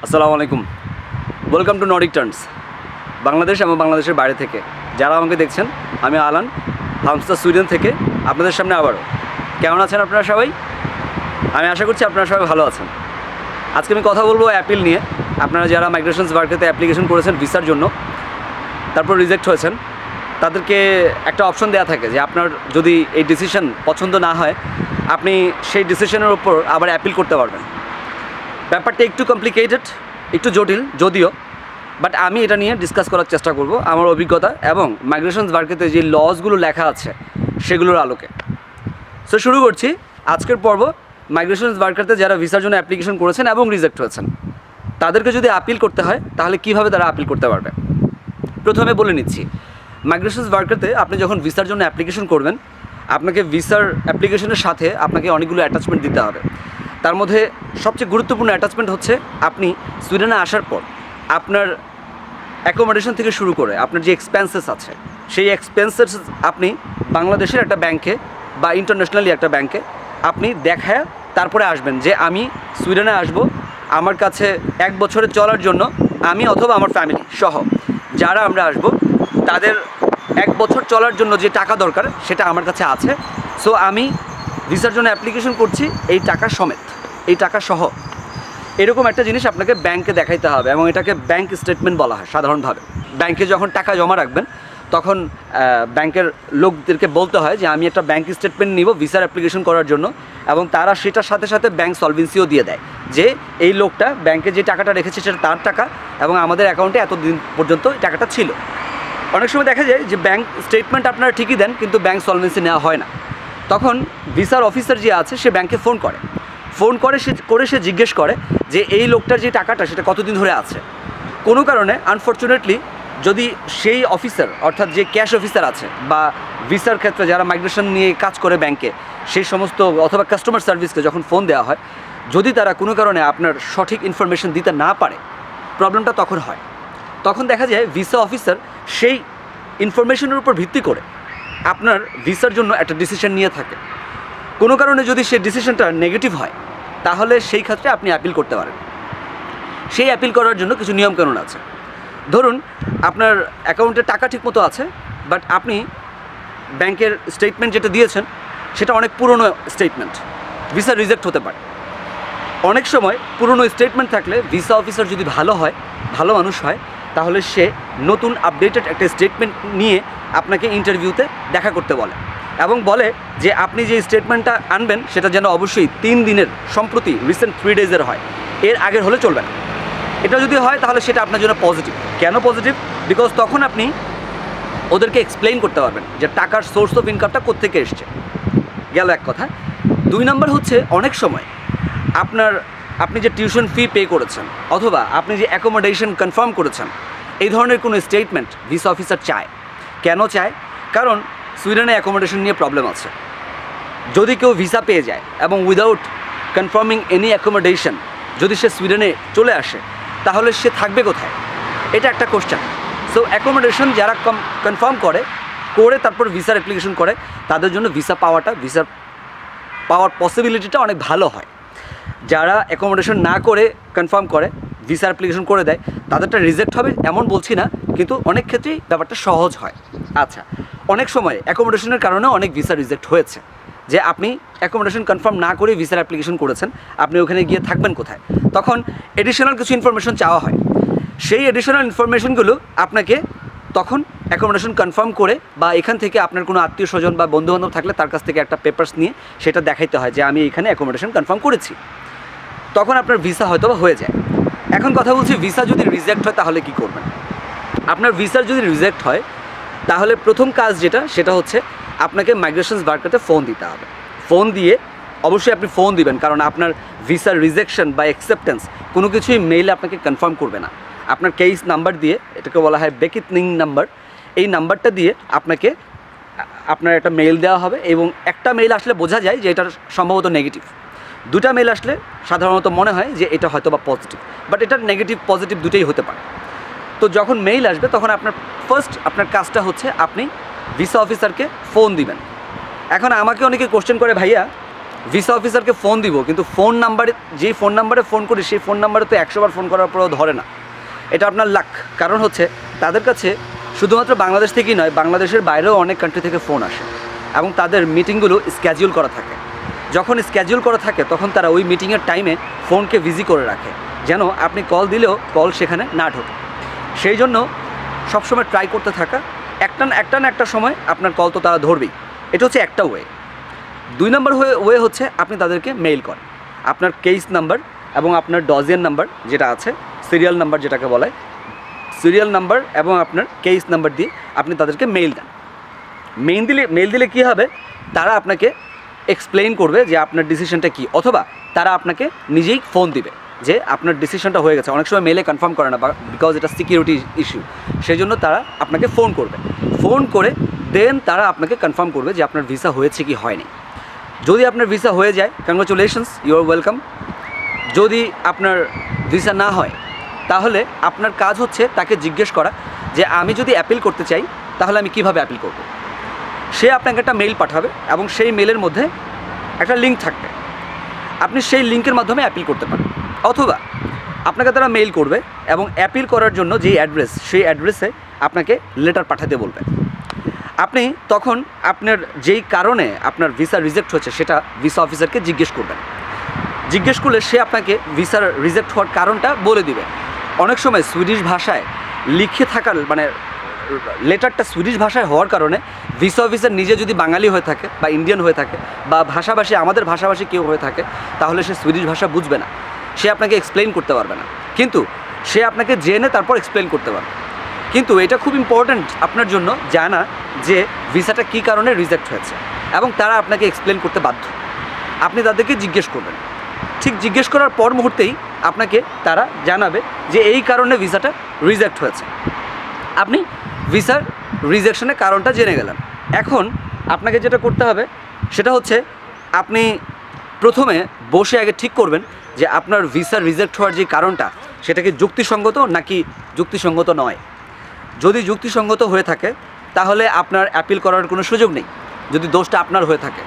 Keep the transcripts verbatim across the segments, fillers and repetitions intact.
আসসালামু আলাইকুম, welcome to Nordic Turns. Bangladesh এবং বাংলাদেশের বাইরে থেকে যারা আমাকে দেখছেন, আমি আলান হামস্টার সুইডেন থেকে আপনাদের সামনে আবারও। কেমন আছেন আপনারা সবাই? আমি আশা করছি আপনারা সবাই ভালো আছেন। আজকে আমি কথা বলবো অ্যাপিল নিয়ে। আপনারা যারা মাইগ্রেশনস ওয়ার্কেতে অ্যাপ্লিকেশন করেছেন ভিসার জন্য, তারপর রিজেক্ট হয়েছেন, তাদেরকে একটা অপশন দেওয়া থাকে যে আপনার যদি এই ডিসিশন পছন্দ না হয়, আপনি সেই ডিসিশনের উপর আবার অ্যাপিল করতে পারবেন। ব্যাপারটা একটু কমপ্লিকেটেড, একটু জটিল যদিও, বাট আমি এটা নিয়ে ডিসকাস করার চেষ্টা করব আমার অভিজ্ঞতা এবং মাইগ্রেশনস ওয়ার্কেতে যে লসগুলো লেখা আছে সেগুলোর আলোকে। সো শুরু করছি আজকের পর্ব। মাইগ্রেশনস ওয়ার্কারতে যারা ভিসার জন্য অ্যাপ্লিকেশন করেছেন এবং রিজেক্ট হয়েছেন, তাদেরকে যদি আপিল করতে হয় তাহলে কীভাবে তারা আপিল করতে পারবে। প্রথমে বলে নিচ্ছি, মাইগ্রেশনস ওয়ার্কারতে আপনি যখন ভিসার জন্য অ্যাপ্লিকেশন করবেন, আপনাকে ভিসার অ্যাপ্লিকেশনের সাথে আপনাকে অনেকগুলো অ্যাটাচমেন্ট দিতে হবে। তার মধ্যে সবচেয়ে গুরুত্বপূর্ণ অ্যাটাচমেন্ট হচ্ছে আপনি সুইডেনে আসার পর আপনার অ্যাকোমোডেশন থেকে শুরু করে আপনার যে এক্সপেন্সেস আছে, সেই এক্সপেন্সেস আপনি বাংলাদেশের একটা ব্যাংকে বা ইন্টারন্যাশনালি একটা ব্যাংকে আপনি দেখায় তারপরে আসবেন যে আমি সুইডেনে আসব, আমার কাছে এক বছরে চলার জন্য আমি অথবা আমার ফ্যামিলি সহ যারা আমরা আসব, তাদের এক বছর চলার জন্য যে টাকা দরকার সেটা আমার কাছে আছে। সো আমি ভিসার জন্য অ্যাপ্লিকেশন করছি এই টাকা সমেত, এই টাকা সহ। এরকম একটা জিনিস আপনাকে ব্যাংকে দেখাইতে হবে এবং এটাকে ব্যাংক স্টেটমেন্ট বলা হয় সাধারণভাবে। ব্যাংকে যখন টাকা জমা রাখবেন তখন ব্যাংকের লোকদেরকে বলতে হয় যে আমি একটা ব্যাংক স্টেটমেন্ট নিব ভিসার অ্যাপ্লিকেশন করার জন্য, এবং তারা সেটার সাথে সাথে ব্যাংক সলভেন্সিও দিয়ে দেয় যে এই লোকটা ব্যাংকে যে টাকাটা রেখেছে সেটা তার টাকা এবং আমাদের অ্যাকাউন্টে এতদিন পর্যন্ত এই টাকাটা ছিল। অনেক সময় দেখা যায় যে ব্যাংক স্টেটমেন্ট আপনারা ঠিকই দেন কিন্তু ব্যাংক সলভেন্সি নেওয়া হয় না। তখন ভিসার অফিসার যে আছে সে ব্যাংকে ফোন করে ফোন করে সে করে সে জিজ্ঞেস করে যে এই লোকটার যে টাকাটা সেটা কতদিন ধরে আছে। কোনো কারণে আনফর্চুনেটলি যদি সেই অফিসার অর্থাৎ যে ক্যাশ অফিসার আছে বা ভিসার ক্ষেত্রে যারা মাইগ্রেশন নিয়ে কাজ করে ব্যাংকে, সেই সমস্ত অথবা কাস্টমার সার্ভিসকে যখন ফোন দেওয়া হয়, যদি তারা কোনো কারণে আপনার সঠিক ইনফরমেশন দিতে না পারে, প্রবলেমটা তখন হয়। তখন দেখা যায় ভিসা অফিসার সেই ইনফরমেশনের উপর ভিত্তি করে আপনার ভিসার জন্য একটা ডিসিশন নিয়ে থাকে। কোনো কারণে যদি সেই ডিসিশনটা নেগেটিভ হয় তাহলে সেই ক্ষেত্রে আপনি অ্যাপিল করতে পারেন। সেই অ্যাপিল করার জন্য কিছু নিয়মকানুন আছে। ধরুন আপনার অ্যাকাউন্টে টাকা ঠিকমতো আছে, বাট আপনি ব্যাংকের স্টেটমেন্ট যেটা দিয়েছেন সেটা অনেক পুরনো স্টেটমেন্ট, ভিসা রিজেক্ট হতে পারে। অনেক সময় পুরনো স্টেটমেন্ট থাকলে ভিসা অফিসার যদি ভালো হয়, ভালো মানুষ হয়, তাহলে সে নতুন আপডেটেড একটা স্টেটমেন্ট নিয়ে আপনাকে ইন্টারভিউতে দেখা করতে বলে এবং বলে যে আপনি যে স্টেটমেন্টটা আনবেন সেটা যেন অবশ্যই তিন দিনের সম্প্রতি রিসেন্ট থ্রি ডেজের হয়, এর আগের হলে চলবে না। এটা যদি হয় তাহলে সেটা আপনার জন্য পজিটিভ। কেন পজিটিভ? বিকজ তখন আপনি ওদেরকে এক্সপ্লেইন করতে পারবেন যে টাকার সোর্স অফ ইনকামটা কোত্থেকে এসছে। গেল এক কথা। দুই নম্বর হচ্ছে অনেক সময় আপনার আপনি যে টিউশন ফি পে করেছেন অথবা আপনি যে অ্যাকোমোডেশন কনফার্ম করেছেন, এই ধরনের কোনো স্টেটমেন্ট ভিসা অফিসার চায়। কেন চায়? কারণ সুইডেনে অ্যাকোমোডেশন নিয়ে প্রবলেম আছে। যদি কেউ ভিসা পেয়ে যায় এবং উইদাউট কনফার্মিং এনি অ্যাকোমোডেশন যদি সে সুইডেনে চলে আসে, তাহলে সে থাকবে কোথায়? এটা একটা কোশ্চেন। সো অ্যাকোমোডেশন যারা কম কনফার্ম করে করে তারপর ভিসার অ্যাপ্লিকেশন করে, তাদের জন্য ভিসা পাওয়াটা ভিসার পাওয়ার পসিবিলিটিটা অনেক ভালো হয়। যারা অ্যাকোমোডেশন না করে কনফার্ম করে ভিসা অ্যাপ্লিকেশন করে দেয়, তাদেরটা রিজেক্ট হবে এমন বলছি না, কিন্তু অনেক ক্ষেত্রেই ব্যাপারটা সহজ হয়। আচ্ছা, অনেক সময় অ্যাকোমোডেশনের কারণেও অনেক ভিসা রিজেক্ট হয়েছে, যে আপনি অ্যাকোমোডেশন কনফার্ম না করে ভিসার অ্যাপ্লিকেশন করেছেন, আপনি ওখানে গিয়ে থাকবেন কোথায়? তখন এডিশনাল কিছু ইনফরমেশন চাওয়া হয়। সেই এডিশনাল ইনফরমেশনগুলো আপনাকে তখন অ্যাকোমোডেশন কনফার্ম করে বা এখান থেকে আপনার কোনো আত্মীয় স্বজন বা বন্ধুবান্ধব থাকলে তার কাছ থেকে একটা পেপারস নিয়ে সেটা দেখাইতে হয় যে আমি এখানে অ্যাকোমোডেশন কনফার্ম করেছি। তখন আপনার ভিসা হয়তো হয়ে যায়। এখন কথা বলছি, ভিসা যদি রিজেক্ট হয় তাহলে কি করবেন? আপনার ভিসার যদি রিজেক্ট হয় তাহলে প্রথম কাজ যেটা, সেটা হচ্ছে আপনাকে মাইগ্রেশনস ওয়ার্কারতে ফোন দিতে হবে। ফোন দিয়ে অবশ্যই আপনি ফোন দিবেন, কারণ আপনার ভিসার রিজেকশন বা অ্যাকসেপ্টেন্স কোনো কিছুই মেইলে আপনাকে কনফার্ম করবে না। আপনার কেস নাম্বার দিয়ে, এটাকে বলা হয় বেকিটনিং নাম্বার, এই নাম্বারটা দিয়ে আপনাকে আপনার একটা মেইল দেওয়া হবে এবং একটা মেইল আসলে বোঝা যায় যে এটা সম্ভবত নেগেটিভ। দুটা মেইল আসলে সাধারণত মনে হয় যে এটা হয়তো বা পজিটিভ, বাট এটা নেগেটিভ পজিটিভ দুটোই হতে পারে। তো যখন মেইল আসবে তখন আপনার ফার্স্ট আপনার কাজটা হচ্ছে আপনি ভিসা অফিসারকে ফোন দিবেন। এখন আমাকে অনেকে কোশ্চেন করে, ভাইয়া ভিসা অফিসারকে ফোন দিব, কিন্তু ফোন নাম্বারে যেই ফোন নাম্বারে ফোন করি সেই ফোন নাম্বারে তো একশো বার ফোন করার পরেও ধরে না। এটা আপনার লাক। কারণ হচ্ছে তাদের কাছে শুধুমাত্র বাংলাদেশ থেকেই নয়, বাংলাদেশের বাইরেও অনেক কান্ট্রি থেকে ফোন আসে এবং তাদের মিটিংগুলো স্ক্যাজুয়াল করা থাকে। যখন স্ক্যাজুয়াল করা থাকে তখন তারা ওই মিটিংয়ের টাইমে ফোনকে বিজি করে রাখে, যেন আপনি কল দিলেও কল সেখানে না ঢোকে। সেই জন্য সবসময় ট্রাই করতে থাকা, একটা না একটা না একটা সময় আপনার কল তো তারা ধরবেই। এটা হচ্ছে একটা ওয়ে। দুই নম্বর ওয়ে ওয়ে হচ্ছে আপনি তাদেরকে মেইল করেন। আপনার কেস নাম্বার এবং আপনার ডজিয়ান নাম্বার যেটা আছে, সিরিয়াল নাম্বার যেটাকে বলা হয়, সিরিয়াল নাম্বার এবং আপনার কেস নাম্বার দিয়ে আপনি তাদেরকে মেইল দেন। মেইল দিলে মেইল দিলে কী হবে, তারা আপনাকে এক্সপ্লেইন করবে যে আপনার ডিসিশনটা কী, অথবা তারা আপনাকে নিজেই ফোন দিবে যে আপনার ডিসিশনটা হয়ে গেছে। অনেক সময় মেলে কনফার্ম করে না, বিকজ এটা সিকিউরিটি ইস্যু, সেই জন্য তারা আপনাকে ফোন করবে। ফোন করে দেন তারা আপনাকে কনফার্ম করবে যে আপনার ভিসা হয়েছে কি হয়নি। যদি আপনার ভিসা হয়ে যায়, কংগ্রাচুলেশনস, ইউ আর ওয়েলকাম। যদি আপনার ভিসা না হয় তাহলে আপনার কাজ হচ্ছে তাকে জিজ্ঞেস করা যে আমি যদি অ্যাপিল করতে চাই তাহলে আমি কিভাবে অ্যাপিল করব। সে আপনাকে একটা মেইল পাঠাবে এবং সেই মেলের মধ্যে একটা লিঙ্ক থাকবে, আপনি সেই লিঙ্কের মাধ্যমে অ্যাপিল করতে পারেন। অথবা আপনাকে তারা মেইল করবে এবং অ্যাপিল করার জন্য যেই অ্যাড্রেস, সেই অ্যাড্রেসে আপনাকে লেটার পাঠাতে বলবে। আপনি তখন আপনার যেই কারণে আপনার ভিসা রিজেক্ট হয়েছে সেটা ভিসা অফিসারকে জিজ্ঞেস করবেন। জিজ্ঞেস করলে সে আপনাকে ভিসার রিজেক্ট হওয়ার কারণটা বলে দিবে। অনেক সময় সুইডিশ ভাষায় লিখে থাকার মানে লেটারটা সুইডিশ ভাষায় হওয়ার কারণে ভিসা অফিসার নিজে যদি বাঙালি হয়ে থাকে বা ইন্ডিয়ান হয়ে থাকে বা ভাষাভাষী আমাদের ভাষাভাষী কেউ হয়ে থাকে, তাহলে সে সুইডিশ ভাষা বুঝবে না, সে আপনাকে এক্সপ্লেইন করতে পারবে না। কিন্তু সে আপনাকে জেনে তারপর এক্সপ্লেইন করতে পারবে। কিন্তু এটা খুব ইম্পর্ট্যান্ট আপনার জন্য জানা যে ভিসাটা কী কারণে রিজেক্ট হয়েছে, এবং তারা আপনাকে এক্সপ্লেইন করতে বাধ্য। আপনি তাদেরকে জিজ্ঞেস করবেন, ঠিক জিজ্ঞেস করার পর মুহূর্তেই আপনাকে তারা জানাবে যে এই কারণে ভিসাটা রিজেক্ট হয়েছে। আপনি ভিসার রিজেকশনের কারণটা জেনে গেলেন। এখন আপনাকে যেটা করতে হবে সেটা হচ্ছে আপনি প্রথমে বসে আগে ঠিক করবেন যে আপনার ভিসা রিজেক্ট হওয়ার যে কারণটা সেটা কি যুক্তিসঙ্গত নাকি যুক্তিসঙ্গত নয়। যদি যুক্তিসঙ্গত হয়ে থাকে তাহলে আপনার অ্যাপিল করার কোনো সুযোগ নেই, যদি দোষটা আপনার হয়ে থাকে।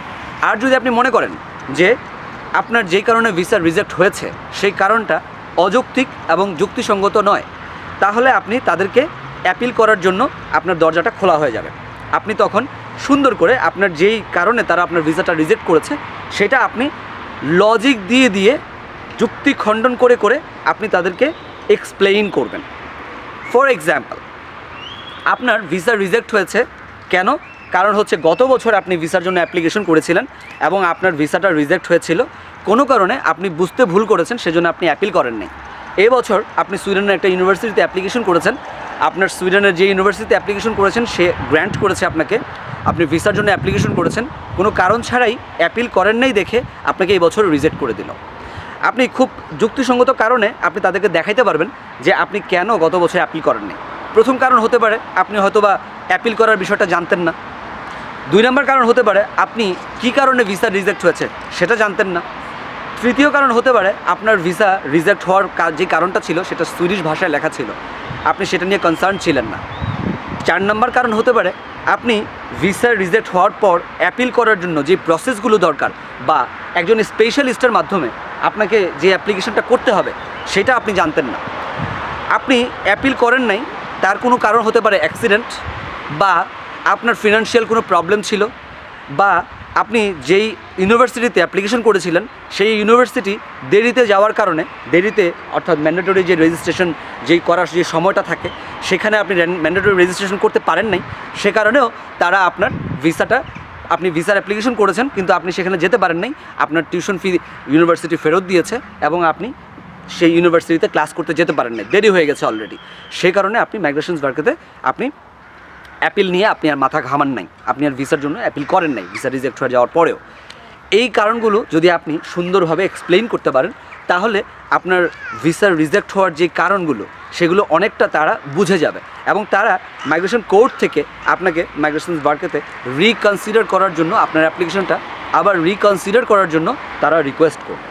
আর যদি আপনি মনে করেন যে আপনার যেই কারণে ভিসা রিজেক্ট হয়েছে সেই কারণটা অযৌক্তিক এবং যুক্তিসঙ্গত নয়, তাহলে আপনি তাদেরকে অ্যাপিল করার জন্য আপনার দরজাটা খোলা হয়ে যাবে। আপনি তখন সুন্দর করে আপনার যেই কারণে তারা আপনার ভিসাটা রিজেক্ট করেছে সেটা আপনি লজিক দিয়ে দিয়ে যুক্তি খণ্ডন করে করে আপনি তাদেরকে এক্সপ্লেইন করবেন। ফর এক্সাম্পল, আপনার ভিসা রিজেক্ট হয়েছে কেন? কারণ হচ্ছে গত বছর আপনি ভিসার জন্য অ্যাপ্লিকেশন করেছিলেন এবং আপনার ভিসাটা রিজেক্ট হয়েছিল কোনো কারণে, আপনি বুঝতে ভুল করেছেন, সেজন্য আপনি অ্যাপিল করেননি। এবছর আপনি সুইডেনের একটা ইউনিভার্সিটিতে অ্যাপ্লিকেশন করেছেন, আপনার সুইডেনের যে ইউনিভার্সিটিতে অ্যাপ্লিকেশন করেছেন সে গ্র্যান্ট করেছে আপনাকে, আপনি ভিসার জন্য অ্যাপ্লিকেশন করেছেন, কোনো কারণ ছাড়াই অ্যাপিল করেন নাই দেখে আপনাকে এই বছর রিজেক্ট করে দিল। আপনি খুব যুক্তিসঙ্গত কারণে আপনি তাদেরকে দেখাইতে পারবেন যে আপনি কেন গত বছর অ্যাপিল করেননি। প্রথম কারণ হতে পারে আপনি হয়তোবা অ্যাপিল করার বিষয়টা জানতেন না। দুই নম্বর কারণ হতে পারে আপনি কী কারণে ভিসা রিজেক্ট হয়েছে সেটা জানতেন না। তৃতীয় কারণ হতে পারে আপনার ভিসা রিজেক্ট হওয়ার যে কারণটা ছিল সেটা সুইডিশ ভাষায় লেখা ছিল, আপনি সেটা নিয়ে কনসার্ন ছিলেন না। চার নম্বর কারণ হতে পারে আপনি ভিসা রিজেক্ট হওয়ার পর অ্যাপিল করার জন্য যে প্রসেসগুলো দরকার বা একজন স্পেশালিস্টের মাধ্যমে আপনাকে যে অ্যাপ্লিকেশনটা করতে হবে সেটা আপনি জানতেন না। আপনি অ্যাপিল করেন নাই, তার কোনো কারণ হতে পারে অ্যাক্সিডেন্ট, বা আপনার ফিনান্সিয়াল কোনো প্রবলেম ছিল, বা আপনি যেই ইউনিভার্সিটিতে অ্যাপ্লিকেশন করেছিলেন সেই ইউনিভার্সিটি দেরিতে যাওয়ার কারণে, দেরিতে অর্থাৎ ম্যান্ডেটরি যে রেজিস্ট্রেশন যেই করার যে সময়টা থাকে সেখানে আপনি ম্যান্ডেটরি রেজিস্ট্রেশন করতে পারেন নাই, সে কারণেও তারা আপনার ভিসাটা, আপনি ভিসার অ্যাপ্লিকেশন করেছেন কিন্তু আপনি সেখানে যেতে পারেন নাই, আপনার টিউশন ফি ইউনিভার্সিটি ফেরত দিয়েছে এবং আপনি সেই ইউনিভার্সিটিতে ক্লাস করতে যেতে পারেন নাই, দেরি হয়ে গেছে অলরেডি। সেই কারণে আপনি মাইগ্রেশন ওয়ার্কেতে আপনি অ্যাপিল নিয়ে আপনি আর মাথা ঘামান নাই, আপনি আর ভিসার জন্য অ্যাপিল করেন নাই ভিসা রিজেক্ট হয়ে যাওয়ার পরেও। এই কারণগুলো যদি আপনি সুন্দরভাবে এক্সপ্লেইন করতে পারেন তাহলে আপনার ভিসা রিজেক্ট হওয়ার যে কারণগুলো সেগুলো অনেকটা তারা বুঝে যাবে এবং তারা মাইগ্রেশন কোর্ট থেকে আপনাকে মাইগ্রেশন ওয়ার্কেতে রিকনসিডার করার জন্য আপনার অ্যাপ্লিকেশনটা আবার রিকনসিডার করার জন্য তারা রিকোয়েস্ট করবে।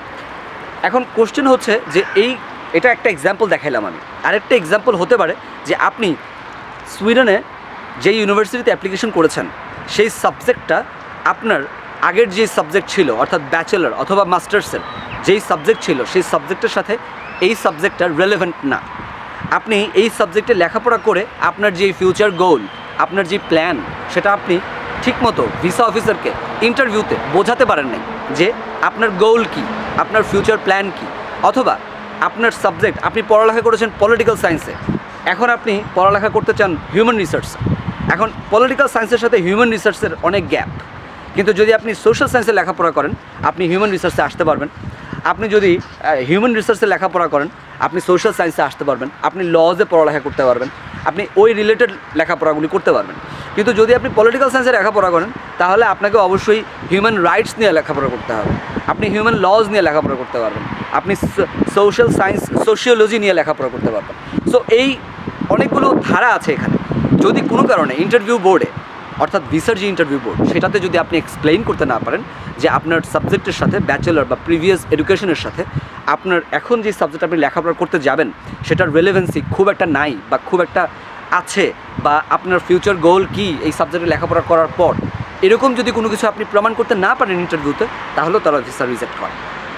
এখন কোশ্চেন হচ্ছে যে এই এটা একটা এক্সাম্পল দেখাইলাম আমি, আরেকটা এক্সাম্পল হতে পারে যে আপনি সুইডেনে যে ইউনিভার্সিটিতে অ্যাপ্লিকেশন করেছেন সেই সাবজেক্টটা আপনার আগের যে সাবজেক্ট ছিল অর্থাৎ ব্যাচেলর অথবা মাস্টার্সের যেই সাবজেক্ট ছিল সেই সাবজেক্টের সাথে এই সাবজেক্টটা রেলেভেন্ট না। আপনি এই সাবজেক্টে লেখাপড়া করে আপনার যে ফিউচার গোল, আপনার যে প্ল্যান, সেটা আপনি ঠিকমতো ভিসা অফিসারকে ইন্টারভিউতে বোঝাতে পারেন নাই যে আপনার গোল কি, আপনার ফিউচার প্ল্যান কি। অথবা আপনার সাবজেক্ট, আপনি পড়ালেখা করেছেন পলিটিক্যাল সায়েন্সে, এখন আপনি পড়ালেখা করতে চান হিউম্যান রিসার্চ। এখন পলিটিক্যাল সায়েন্সের সাথে হিউম্যান রিসার্চের অনেক গ্যাপ, কিন্তু যদি আপনি সোশ্যাল সায়েন্সে লেখাপড়া করেন আপনি হিউম্যান রিসার্চে আসতে পারবেন। আপনি যদি হিউম্যান রিসার্চে লেখাপড়া করেন আপনি সোশ্যাল সায়েন্সে আসতে পারবেন, আপনি লজে পড়ালেখা করতে পারবেন, আপনি ওই রিলেটেড লেখাপড়াগুলি করতে পারবেন। কিন্তু যদি আপনি পলিটিক্যাল সায়েন্সে লেখাপড়া করেন তাহলে আপনাকে অবশ্যই হিউম্যান রাইটস নিয়ে লেখাপড়া করতে হবে, আপনি হিউম্যান লজ নিয়ে লেখাপড়া করতে পারবেন, আপনি সোশ্যাল সায়েন্স সোশিওলজি নিয়ে লেখাপড়া করতে পারবেন। সো এই অনেকগুলো ধারা আছে এখানে। যদি কোনো কারণে ইন্টারভিউ বোর্ডে অর্থাৎ ভিসার যে ইন্টারভিউ বোর্ড সেটাতে যদি আপনি এক্সপ্লেইন করতে না পারেন যে আপনার সাবজেক্টের সাথে ব্যাচেলর বা প্রিভিয়াস এডুকেশনের সাথে আপনার এখন যে সাবজেক্ট আপনি লেখাপড়া করতে যাবেন সেটার রেলেভেন্সি খুব একটা নাই বা খুব একটা আছে, বা আপনার ফিউচার গোল কি এই সাবজেক্টে লেখাপড়া করার পর, এরকম যদি কোনো কিছু আপনি প্রমাণ করতে না পারেন ইন্টারভিউতে, তাহলেও তারা ভিসা রিজেক্ট করে।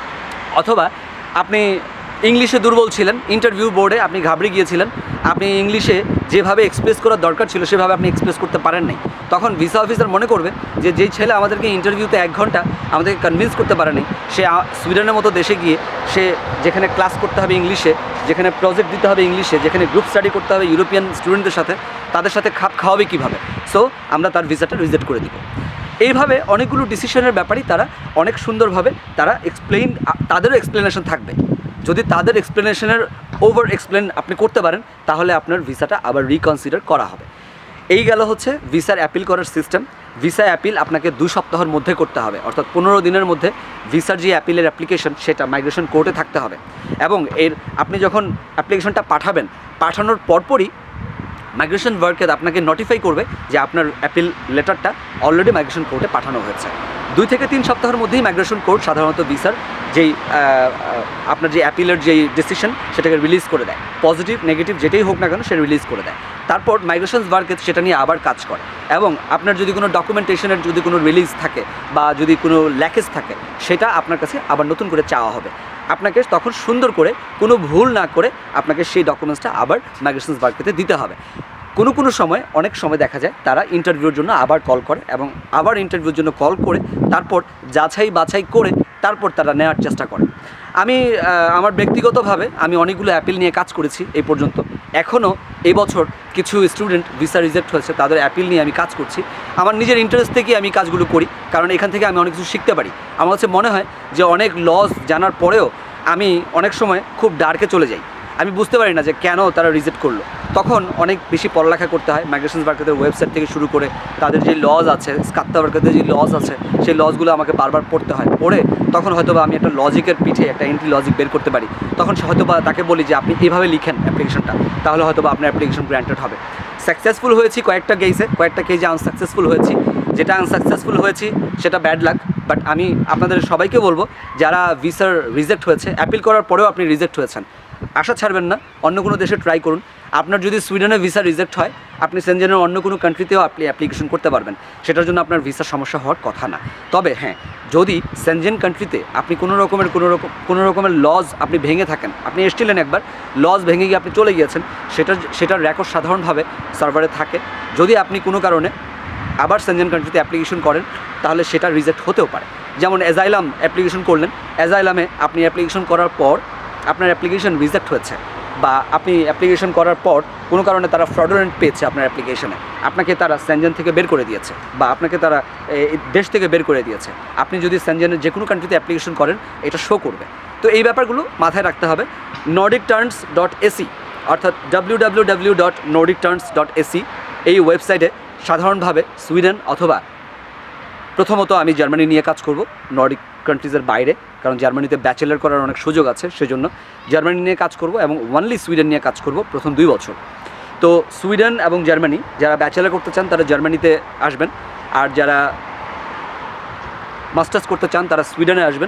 অথবা আপনি ইংলিশে দুর্বল ছিলেন, ইন্টারভিউ বোর্ডে আপনি ঘাবড়ে গিয়েছিলেন, আপনি ইংলিশে যেভাবে এক্সপ্রেস করার দরকার ছিল সেভাবে আপনি এক্সপ্রেস করতে পারেন নাই, তখন ভিসা অফিসার মনে করবে যে যেই ছেলে আমাদেরকে ইন্টারভিউতে এক ঘন্টা আমাদেরকে কনভিন্স করতে পারেনি, সে সুইডেনের মতো দেশে গিয়ে সে যেখানে ক্লাস করতে হবে ইংলিশে, যেখানে প্রজেক্ট দিতে হবে ইংলিশে, যেখানে গ্রুপ স্টাডি করতে হবে ইউরোপিয়ান স্টুডেন্টদের সাথে, তাদের সাথে খাপ খাওয়াবে কীভাবে। সো আমরা তার ভিসাটা রিজেক্ট করে দিব। এইভাবে অনেকগুলো ডিসিশনের ব্যাপারেই তারা অনেক সুন্দরভাবে তারা এক্সপ্লেইন, তাদেরও এক্সপ্লেনেশন থাকবে। যদি তাদের এক্সপ্লেনেশনের ওভার এক্সপ্লেন আপনি করতে পারেন তাহলে আপনার ভিসাটা আবার রিকনসিডার করা হবে। এই গেল হচ্ছে ভিসার অ্যাপিল করার সিস্টেম। ভিসা অ্যাপিল আপনাকে দু সপ্তাহের মধ্যে করতে হবে, অর্থাৎ পনেরো দিনের মধ্যে ভিসার যে অ্যাপিলের অ্যাপ্লিকেশন সেটা মাইগ্রেশন কোর্টে থাকতে হবে। এবং এর আপনি যখন অ্যাপ্লিকেশনটা পাঠাবেন, পাঠানোর পরপরই মাইগ্রেশন ওয়ার্কার আপনাকে নোটিফাই করবে যে আপনার অ্যাপিল লেটারটা অলরেডি মাইগ্রেশন কোর্টে পাঠানো হয়েছে। দুই থেকে তিন সপ্তাহের মধ্যেই মাইগ্রেশন কোর্ট সাধারণত ভিসার যেই আপনার যে অ্যাপিলের যেই ডিসিশন সেটাকে রিলিজ করে দেয়, পজিটিভ নেগেটিভ যেটাই হোক না কেন সে রিলিজ করে দেয়। তারপর মাইগ্রেশন ওয়ার্কার সেটা নিয়ে আবার কাজ করে, এবং আপনার যদি কোনো ডকুমেন্টেশনের যদি কোনো রিলিজ থাকে বা যদি কোনো ল্যাকেজ থাকে সেটা আপনার কাছে আবার নতুন করে চাওয়া হবে। আপনাকে তখন সুন্দর করে কোনো ভুল না করে আপনাকে সেই ডকুমেন্টসটা আবার মাইগ্রেশন ওয়ার্কারকে দিতে হবে। কোনো কোনো সময় অনেক সময় দেখা যায় তারা ইন্টারভিউর জন্য আবার কল করে এবং আবার ইন্টারভিউর জন্য কল করে তারপর যাচাই বাছাই করে তারপর তারা নেওয়ার চেষ্টা করে। আমি আমার ব্যক্তিগতভাবে আমি অনেকগুলো অ্যাপিল নিয়ে কাজ করেছি এই পর্যন্ত। এখনও এই বছর কিছু স্টুডেন্ট ভিসা রিজেক্ট হয়েছে, তাদের অ্যাপিল নিয়ে আমি কাজ করছি। আমার নিজের ইন্টারেস্ট থেকেই আমি কাজগুলো করি, কারণ এখান থেকে আমি অনেক কিছু শিখতে পারি। আমার কাছে মনে হয় যে অনেক লস জানার পরেও আমি অনেক সময় খুব ডার্কে চলে যাই, আমি বুঝতে পারি না যে কেন তারা রিজেক্ট করলো। তখন অনেক বেশি পড়ালেখা করতে হয়, মাইগ্রেশন ওয়ার্কারদের ওয়েবসাইট থেকে শুরু করে তাদের যে লজ আছে, স্কাত্তা ওয়ার্কারদের যে লজ আছে সেই লজগুলো আমাকে বারবার পড়তে হয়। পড়ে তখন হয়তো বা আমি একটা লজিকের পিঠে একটা এন্ট্রি লজিক বের করতে পারি। তখন হয়তো বা তাকে বলি যে আপনি এইভাবে লিখেন অ্যাপ্লিকেশনটা, তাহলে হয়তো বা আপনার অ্যাপ্লিকেশন গ্র্যান্টেড হবে। সাকসেসফুল হয়েছি কয়েকটা কেসে, কয়েকটা কেসে আনসাকসেসফুল হয়েছি। যেটা আনসাকসেসফুল হয়েছি সেটা ব্যাড লাক, বাট আমি আপনাদের সবাইকে বলবো যারা ভিসার রিজেক্ট হয়েছে, অ্যাপিল করার পরেও আপনি রিজেক্ট হয়েছেন, আশা ছাড়বেন না, অন্য কোনো দেশে ট্রাই করুন। আপনার যদি সুইডেনে ভিসা রিজেক্ট হয় আপনি সেনজেনের অন্য কোনো কান্ট্রিতেও আপনি অ্যাপ্লিকেশন করতে পারবেন, সেটার জন্য আপনার ভিসার সমস্যা হওয়ার কথা না। তবে হ্যাঁ, যদি সেনজেন কান্ট্রিতে আপনি কোনো রকমের কোনো রকম কোনো রকমের লজ আপনি ভেঙে থাকেন, আপনি এসেছিলেন একবার, লজ ভেঙে গিয়ে আপনি চলে গিয়েছেন, সেটার সেটার রেকর্ড সাধারণভাবে সার্ভারে থাকে। যদি আপনি কোনো কারণে আবার সেনজেন কান্ট্রিতে অ্যাপ্লিকেশন করেন তাহলে সেটা রিজেক্ট হতেও পারে। যেমন অ্যাজাইলাম অ্যাপ্লিকেশন করলেন, অ্যাজাইলামে আপনি অ্যাপ্লিকেশন করার পর আপনার অ্যাপ্লিকেশন রিজেক্ট হয়েছে, বা আপনি অ্যাপ্লিকেশন করার পর কোনো কারণে তারা ফ্রডুলেন্ট পেয়েছে আপনার অ্যাপ্লিকেশনে, আপনাকে তারা সেনজেন থেকে বের করে দিয়েছে বা আপনাকে তারা দেশ থেকে বের করে দিয়েছে, আপনি যদি সেনজেনের যে কোনো কান্ট্রিতে অ্যাপ্লিকেশন করেন এটা শো করবে। তো এই ব্যাপারগুলো মাথায় রাখতে হবে। নর্ডিক টার্নস ডট এসি অর্থাৎ W W W dot Nordic Turns dot S E এই ওয়েবসাইটে সাধারণভাবে সুইডেন অথবা প্রথমত আমি জার্মানি নিয়ে কাজ করব, নর্ডিক কান্ট্রিজের বাইরে, কারণ জার্মানিতে ব্যাচেলার করার অনেক সুযোগ আছে, সেজন্য জার্মানি নিয়ে কাজ করব এবং ওনলি সুইডেন নিয়ে কাজ করব প্রথম দুই বছর। তো সুইডেন এবং জার্মানি যারা ব্যাচেলার করতে চান তারা জার্মানিতে আসবেন, আর যারা মাস্টার্স করতে চান তারা সুইডেনে আসবেন।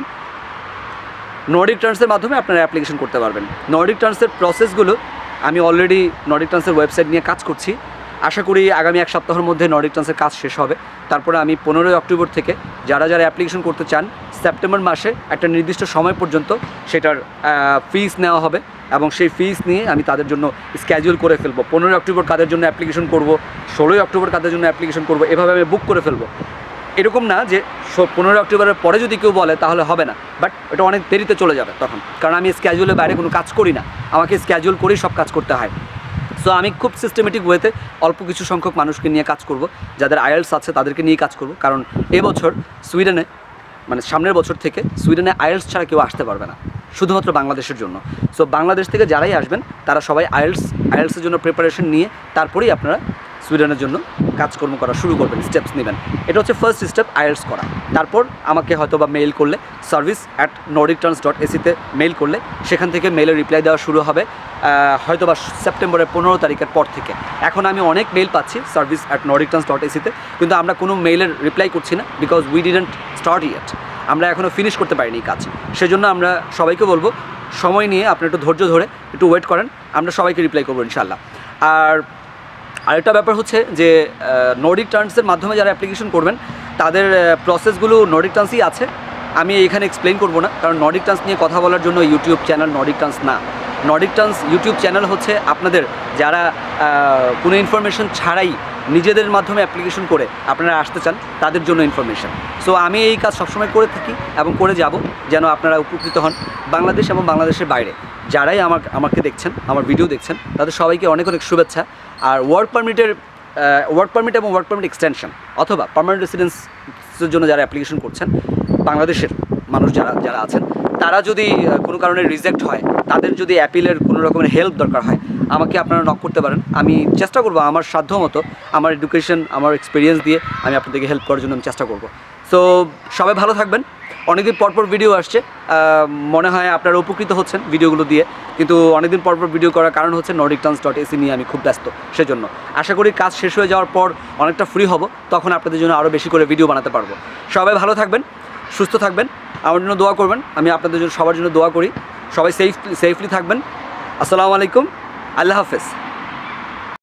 নর্ডিক টার্নসের মাধ্যমে আপনারা অ্যাপ্লিকেশন করতে পারবেন। নর্ডিক টার্নসের প্রসেসগুলো আমি অলরেডি নর্ডিক টার্নসের ওয়েবসাইট নিয়ে কাজ করছি, আশা করি আগামী এক সপ্তাহের মধ্যে নর্ডিক টার্নসের কাজ শেষ হবে। তারপরে আমি পনেরোই অক্টোবর থেকে যারা যারা অ্যাপ্লিকেশন করতে চান সেপ্টেম্বর মাসে একটা নির্দিষ্ট সময় পর্যন্ত সেটার ফিস নেওয়া হবে এবং সেই ফিস নিয়ে আমি তাদের জন্য স্ক্যাজুয়াল করে ফেলবো। পনেরোই অক্টোবর কাদের জন্য অ্যাপ্লিকেশন করব, ষোলোই অক্টোবর কাদের জন্য অ্যাপ্লিকেশন করব, এভাবে আমি বুক করে ফেলবো। এরকম না যে পনেরোই অক্টোবরের পরে যদি কেউ বলে তাহলে হবে না, বাট এটা অনেক দেরিতে চলে যাবে তখন, কারণ আমি স্ক্যাজুয়ালের বাইরে কোনো কাজ করি না, আমাকে স্ক্যাজুয়াল করেই সব কাজ করতে হয়। সো আমি খুব সিস্টেমেটিক ওয়েতে অল্প কিছু সংখ্যক মানুষকে নিয়ে কাজ করব, যাদের আইএলস আছে তাদেরকে নিয়ে কাজ করব, কারণ এবছর সুইডেনে মানে সামনের বছর থেকে সুইডেনে আইএলস ছাড়া কেউ আসতে পারবে না, শুধুমাত্র বাংলাদেশের জন্য। সো বাংলাদেশ থেকে যারাই আসবেন তারা সবাই আইএলস আইএলসের জন্য প্রিপারেশন নিয়ে তারপরেই আপনারা সুইডেনের জন্য কাজকর্ম করা শুরু করবেন, স্টেপস নেবেন। এটা হচ্ছে ফার্স্ট স্টেপ, আইএলস করা। তারপর আমাকে হয়তো বা মেইল করলে service at Nordic Turns dot এসিতে মেইল করলে সেখান থেকে মেইলের রিপ্লাই দেওয়া শুরু হবে হয়তো বা সেপ্টেম্বরের পনেরো তারিখের পর থেকে। এখন আমি অনেক মেইল পাচ্ছি service at Nordic Turns dot এসিতে, কিন্তু আমরা কোনো মেইলের রিপ্লাই করছি না, because we didn't start yet, আমরা এখনও ফিনিশ করতে পারিনি কাজ। সেজন্য আমরা সবাইকে বলবো সময় নিয়ে আপনি একটু ধৈর্য ধরে একটু ওয়েট করেন, আমরা সবাইকে রিপ্লাই করবো ইনশাল্লাহ। আর আরেকটা ব্যাপার হচ্ছে যে নর্ডিক টার্নসের মাধ্যমে যারা অ্যাপ্লিকেশন করবেন তাদের প্রসেসগুলো নর্ডিক টার্নসই আছে, আমি এখানে এক্সপ্লেন করবো না, কারণ নর্ডিক টার্নস নিয়ে কথা বলার জন্য ইউটিউব চ্যানেল নর্ডিক টার্নস না। নর্ডিক টার্নস ইউটিউব চ্যানেল হচ্ছে আপনাদের যারা কোনো ইনফরমেশন ছাড়াই নিজেদের মাধ্যমে অ্যাপ্লিকেশন করে আপনারা আসতে চান তাদের জন্য ইনফরমেশন। সো আমি এই কাজ সবসময় করে থাকি এবং করে যাব যেন আপনারা উপকৃত হন। বাংলাদেশ এবং বাংলাদেশের বাইরে যারাই আমার আমাকে দেখছেন, আমার ভিডিও দেখছেন, তাদের সবাইকে অনেক অনেক শুভেচ্ছা। আর ওয়ার্ক পারমিটের ওয়ার্ক পারমিট এবং ওয়ার্ক পারমিট এক্সটেনশন অথবা পার্মানেন্ট রেসিডেন্সের জন্য যারা অ্যাপ্লিকেশন করছেন, বাংলাদেশের মানুষ যারা যারা আছেন, তারা যদি কোনো কারণে রিজেক্ট হয়, তাদের যদি অ্যাপিলের কোনো রকমের হেল্প দরকার হয়, আমাকে আপনারা নক করতে পারেন। আমি চেষ্টা করব আমার সাধ্য মতো, আমার এডুকেশন, আমার এক্সপিরিয়েন্স দিয়ে আমি আপনাদেরকে হেল্প করার জন্য আমি চেষ্টা করব। সো সবাই ভালো থাকবেন। অনেকদিন পরপর ভিডিও আসছে, মনে হয় আপনারা উপকৃত হচ্ছেন ভিডিওগুলো দিয়ে, কিন্তু অনেকদিন পরপর ভিডিও করার কারণ হচ্ছে নর্ডিক টার্নস ডট এসি নিয়ে আমি খুব ব্যস্ত, সেজন্য আশা করি কাজ শেষ হয়ে যাওয়ার পর অনেকটা ফ্রি হব, তখন আপনাদের জন্য আরও বেশি করে ভিডিও বানাতে পারবো। সবাই ভালো থাকবেন, সুস্থ থাকবেন, আমার জন্য দোয়া করবেন, আমি আপনাদের জন্য সবার জন্য দোয়া করি। সবাই সেফ সেফলি থাকবেন। আসসালামু আলাইকুম, আল্লাহ হাফেজ।